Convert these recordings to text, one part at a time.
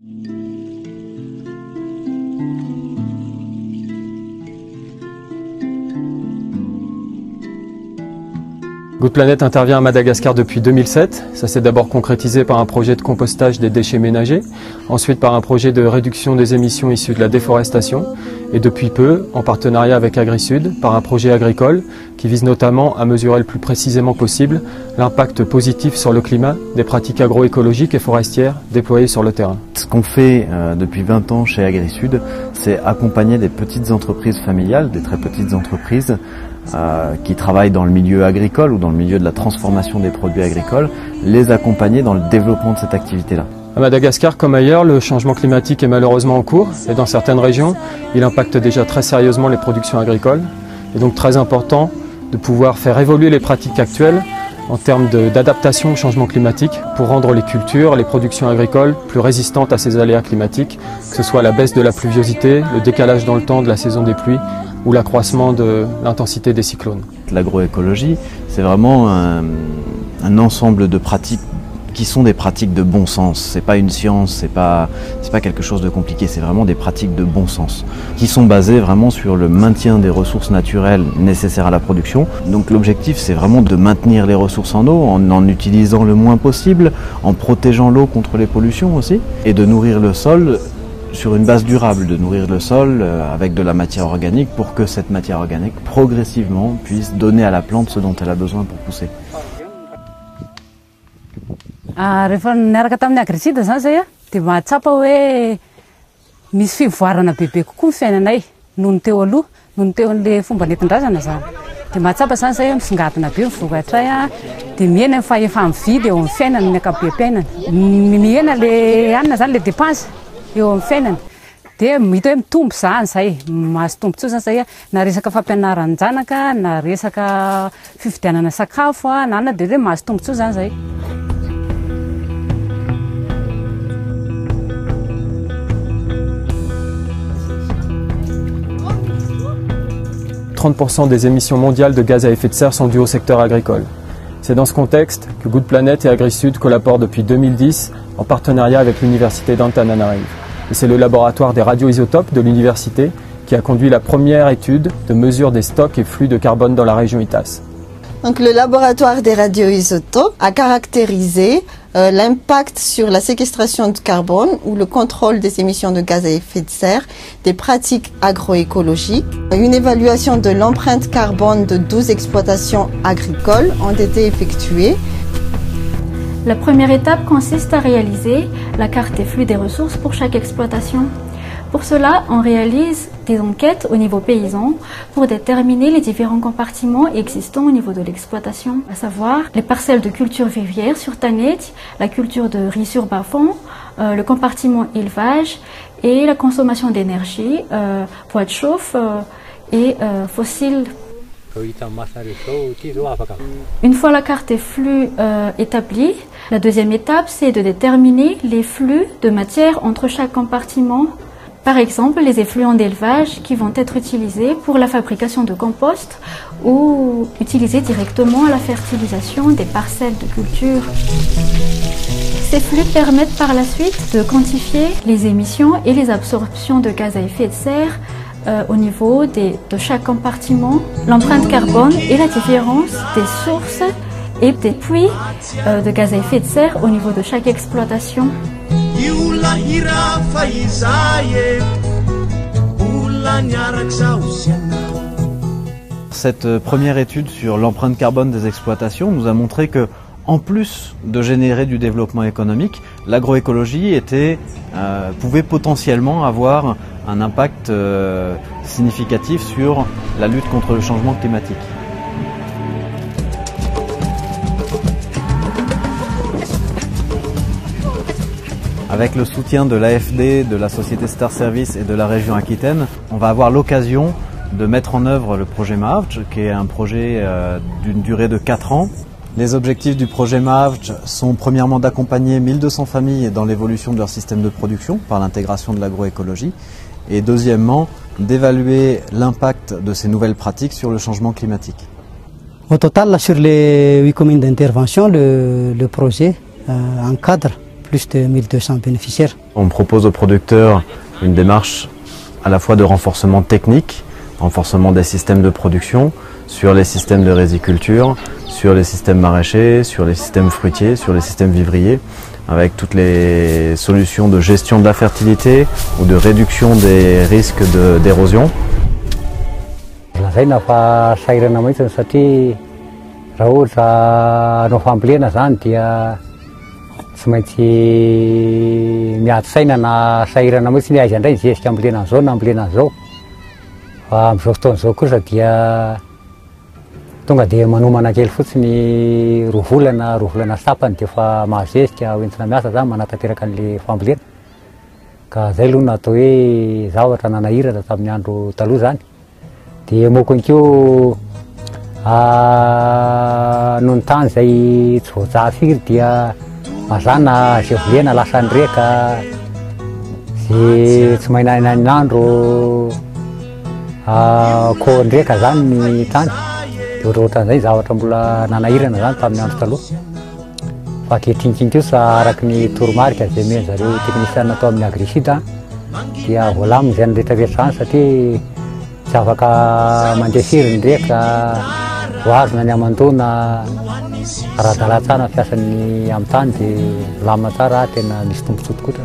Good Planet intervient à Madagascar depuis 2007. Ça s'est d'abord concrétisé par un projet de compostage des déchets ménagers, ensuite par un projet de réduction des émissions issues de la déforestation, et depuis peu, en partenariat avec AgriSud, par un projet agricole qui vise notamment à mesurer le plus précisément possible l'impact positif sur le climat des pratiques agroécologiques et forestières déployées sur le terrain. Ce qu'on fait depuis 20 ans chez AgriSud, c'est accompagner des petites entreprises familiales, des très petites entreprises, qui travaillent dans le milieu agricole ou dans le milieu de la transformation des produits agricoles, les accompagner dans le développement de cette activité-là. À Madagascar comme ailleurs, le changement climatique est malheureusement en cours et dans certaines régions, il impacte déjà très sérieusement les productions agricoles. Il est donc très important de pouvoir faire évoluer les pratiques actuelles en termes d'adaptation au changement climatique pour rendre les cultures, les productions agricoles plus résistantes à ces aléas climatiques, que ce soit la baisse de la pluviosité, le décalage dans le temps de la saison des pluies ou l'accroissement de l'intensité des cyclones. L'agroécologie, c'est vraiment un ensemble de pratiques qui sont des pratiques de bon sens. C'est pas une science, c'est pas quelque chose de compliqué, c'est vraiment des pratiques de bon sens qui sont basées vraiment sur le maintien des ressources naturelles nécessaires à la production. Donc l'objectif, c'est vraiment de maintenir les ressources en eau en utilisant le moins possible, en protégeant l'eau contre les pollutions aussi, et de nourrir le sol sur une base durable, de nourrir le sol avec de la matière organique pour que cette matière organique progressivement puisse donner à la plante ce dont elle a besoin pour pousser. Rehefa niaraka tamin'ny AgriSud zany zay dia mahatsapa hoe misy fivoarana bebe kokoa ny fiainanay noho ny teo aloha, noho ny teo an'ilay fomba nentin-drazana zany. Dia mahatsapa zany zay misongadina be ny vokatray dia mihena fa efa mividy eo amin'ny fiainana ny ankabeam-piainana. Mihena le hanina zany le dépense eo amin'ny fiainana. Dia mito hoe mitombo zany mahazo tombontsoa zany zay na resaka fampianaran'ny zanaka, na resaka fividianana sakafo na dia hoe mahazo tombontsoa zany zay. 30% des émissions mondiales de gaz à effet de serre sont dues au secteur agricole. C'est dans ce contexte que Good Planet et AgriSud collaborent depuis 2010 en partenariat avec l'université d'Antananarive. Et c'est le laboratoire des radioisotopes de l'université qui a conduit la première étude de mesure des stocks et flux de carbone dans la région ITAS. Donc, le laboratoire des radioisotopes a caractérisé l'impact sur la séquestration de carbone ou le contrôle des émissions de gaz à effet de serre des pratiques agroécologiques. Une évaluation de l'empreinte carbone de 12 exploitations agricoles ont été effectuées. La première étape consiste à réaliser la carte des flux des ressources pour chaque exploitation. Pour cela, on réalise des enquêtes au niveau paysan pour déterminer les différents compartiments existants au niveau de l'exploitation, à savoir les parcelles de culture vivrière sur Tanet, la culture de riz sur bas-fond, le compartiment élevage et la consommation d'énergie, bois de chauffe et fossiles. Une fois la carte des flux établie, la deuxième étape, c'est de déterminer les flux de matière entre chaque compartiment. Par exemple, les effluents d'élevage qui vont être utilisés pour la fabrication de compost ou utilisés directement à la fertilisation des parcelles de culture. Ces flux permettent par la suite de quantifier les émissions et les absorptions de gaz à effet de serre au niveau de chaque compartiment, l'empreinte carbone et la différence des sources et des puits de gaz à effet de serre au niveau de chaque exploitation. Cette première étude sur l'empreinte carbone des exploitations nous a montré que, en plus de générer du développement économique, l'agroécologie pouvait potentiellement avoir un impact significatif sur la lutte contre le changement climatique. Avec le soutien de l'AFD, de la société Star Service et de la région Aquitaine, on va avoir l'occasion de mettre en œuvre le projet MAVJ, qui est un projet d'une durée de 4 ans. Les objectifs du projet MAVJ sont premièrement d'accompagner 1200 familles dans l'évolution de leur système de production par l'intégration de l'agroécologie et deuxièmement d'évaluer l'impact de ces nouvelles pratiques sur le changement climatique. Au total, sur les 8 communes d'intervention, le projet encadre plus de 1200 bénéficiaires. On propose aux producteurs une démarche à la fois de renforcement technique, renforcement des systèmes de production, sur les systèmes de riziculture, sur les systèmes maraîchers, sur les systèmes fruitiers, sur les systèmes vivriers, avec toutes les solutions de gestion de la fertilité ou de réduction des risques d'érosion. Lazaina fa sairana mihitsy satria raha ohatra anao fambolena zany dia tsy maintsy miady saina na sairana mihitsy ny aiza indray zesika ambolena an'izao na ambolena an'izao. Fa amin'izao fotoan'izao kosa dia tonga dia manomana kely fotsiny roa volana sapany dia efa mahazesika hoentina miasa zany manatanteraka an'ilay fambolena. Ka izay aloha no atao hoe zavatra nanahirana tamin'ny andro taloha zany. Dia moako inkeo noho ny tany izay tsy voajaha firy dia mazana izay volena lasa nireka, izay tsy mahinahina ny andro koa nireka zany ny tany. Dia ohatrohatran'izay zavatra mbola nanahirana zany tamin'ny andro taloha. Fa ankehitriny kosa araky ny toromarika izay omeny zareo teknisiana atao amin'ny agrisida dia voalamina izay rehetrarehetra zany satria tsy afaka mandeha firy nireka, voazona ny amandona, ara-dalà tsara ny fiasan'ny amin'ny tany dia lamina tsara tena misy tombontsoa tokoa.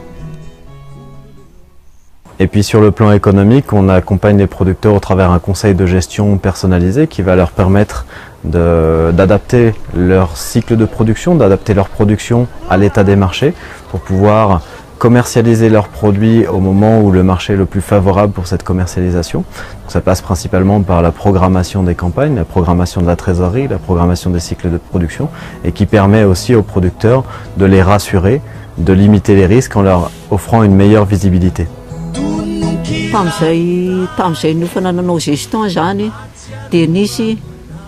Et puis sur le plan économique, on accompagne les producteurs au travers un conseil de gestion personnalisé qui va leur permettre d'adapter leur cycle de production, d'adapter leur production à l'état des marchés pour pouvoir commercialiser leurs produits au moment où le marché est le plus favorable pour cette commercialisation. Donc ça passe principalement par la programmation des campagnes, la programmation de la trésorerie, la programmation des cycles de production et qui permet aussi aux producteurs de les rassurer, de limiter les risques en leur offrant une meilleure visibilité. Tamin'izay nofana nanao gestion zany dia nisy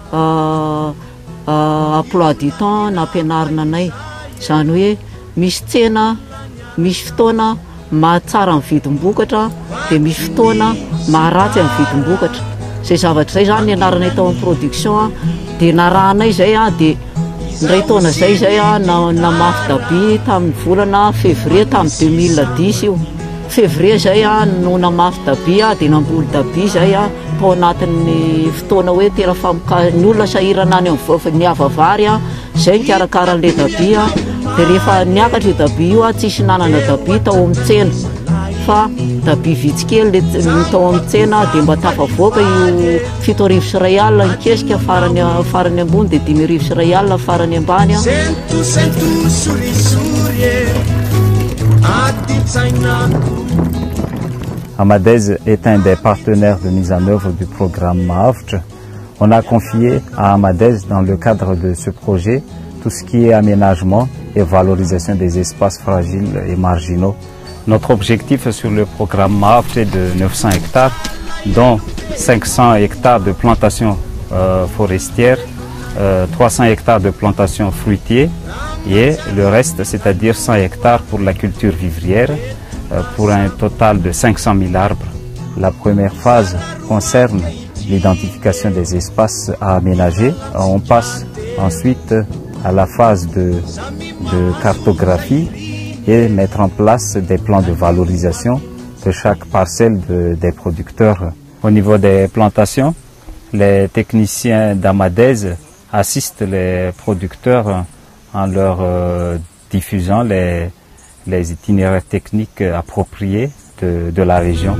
emploi du temps nampianarina anay, zany hoe misy tsena, misy fotoana mahatsara amin'ny vidim-bokatra dia misy fotoana maharatsy amin'ny vidim-bokatra. Zay zavatra zay zany nianaranay tao amin'ny production dia narahanay zay dia ndray taona zay namafy dabi tamin'ny volana février tamin'ny 2010 io. Février zay no namafy dabi dia namboly dabi zay tao anatin'ny fotoana hoe tena ny olona sahirana any amin'ny avavary zay nikarakaran'ilay dabi dia rehefa niakatra io dabi io tsisy nanana dabi tao amin'ny tsena fa dabi vitsikely tao amin'ny tsena dia mba tafavoaka io 7 arivo nikesika farany ambony dia 5 arivo farany ambany. Amadez est un des partenaires de mise en œuvre du programme MAAVTCH. On a confié à Amadez dans le cadre de ce projet tout ce qui est aménagement et valorisation des espaces fragiles et marginaux. Notre objectif sur le programme MAAVTCH est de 900 hectares, dont 500 hectares de plantations forestières, 300 hectares de plantations fruitières et le reste, c'est-à-dire 100 hectares pour la culture vivrière, pour un total de 500 000 arbres. La première phase concerne l'identification des espaces à aménager. On passe ensuite à la phase de cartographie et mettre en place des plans de valorisation de chaque parcelle des producteurs. Au niveau des plantations, les techniciens d'Amadez assistent les producteurs en leur diffusant les itinéraires techniques appropriés de la région.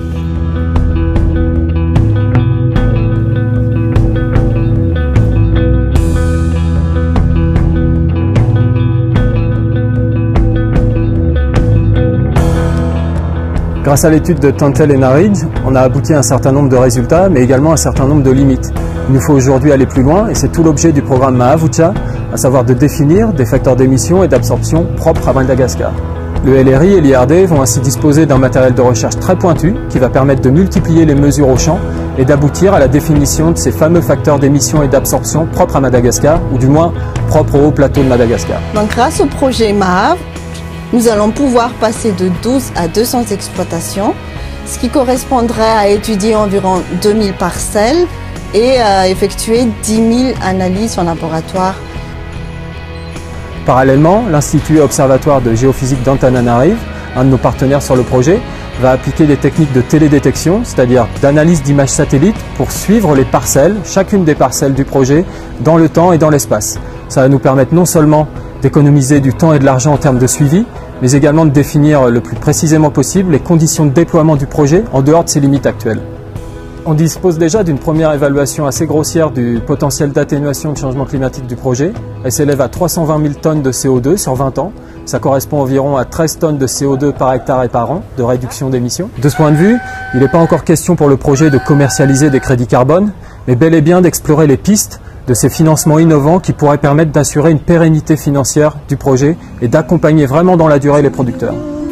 Grâce à l'étude de Tantel et Naridge, on a abouti à un certain nombre de résultats, mais également un certain nombre de limites. Il nous faut aujourd'hui aller plus loin et c'est tout l'objet du programme MAAVTCH, à savoir de définir des facteurs d'émission et d'absorption propres à Madagascar. Le LRI et l'IRD vont ainsi disposer d'un matériel de recherche très pointu qui va permettre de multiplier les mesures au champ et d'aboutir à la définition de ces fameux facteurs d'émission et d'absorption propres à Madagascar, ou du moins propres au haut plateau de Madagascar. Donc grâce au projet MAAV, nous allons pouvoir passer de 12 à 200 exploitations, ce qui correspondrait à étudier environ 2000 parcelles et à effectuer 10 000 analyses en laboratoire. Parallèlement, l'Institut Observatoire de géophysique d'Antananarive un de nos partenaires sur le projet, va appliquer des techniques de télédétection, c'est-à-dire d'analyse d'images satellites pour suivre les parcelles, chacune des parcelles du projet, dans le temps et dans l'espace. Ça va nous permettre non seulement d'économiser du temps et de l'argent en termes de suivi, mais également de définir le plus précisément possible les conditions de déploiement du projet en dehors de ses limites actuelles. On dispose déjà d'une première évaluation assez grossière du potentiel d'atténuation de changement climatique du projet. Elle s'élève à 320 000 tonnes de CO2 sur 20 ans. Ça correspond environ à 13 tonnes de CO2 par hectare et par an de réduction d'émissions. De ce point de vue, il n'est pas encore question pour le projet de commercialiser des crédits carbone, mais bel et bien d'explorer les pistes de ces financements innovants qui pourraient permettre d'assurer une pérennité financière du projet et d'accompagner vraiment dans la durée les producteurs.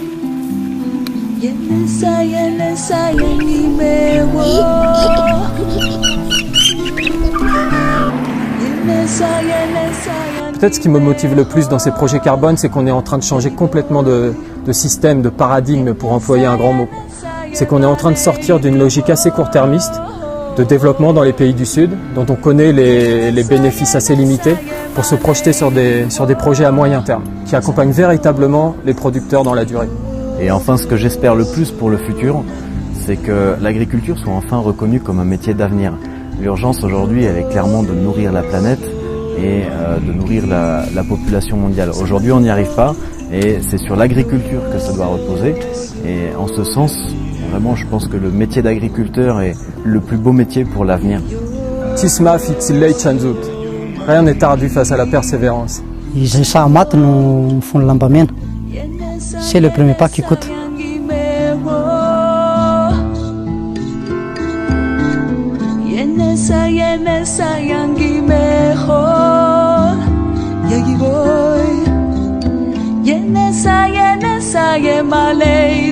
Peut-être ce qui me motive le plus dans ces projets carbone, c'est qu'on est en train de changer complètement de système, de paradigme, pour employer un grand mot. C'est qu'on est en train de sortir d'une logique assez court-termiste de développement dans les pays du Sud, dont on connaît les bénéfices assez limités, pour se projeter sur des projets à moyen terme, qui accompagnent véritablement les producteurs dans la durée. Et enfin, ce que j'espère le plus pour le futur, c'est que l'agriculture soit enfin reconnue comme un métier d'avenir. L'urgence aujourd'hui, elle est clairement de nourrir la planète et de nourrir la population mondiale. Aujourd'hui, on n'y arrive pas et c'est sur l'agriculture que ça doit reposer. Et en ce sens, vraiment, je pense que le métier d'agriculteur est le plus beau métier pour l'avenir. Tisma fitzilei chanzut. Rien n'est ardu face à la persévérance. C'est le premier pas qui coûte. Yenesa yenesa ye malay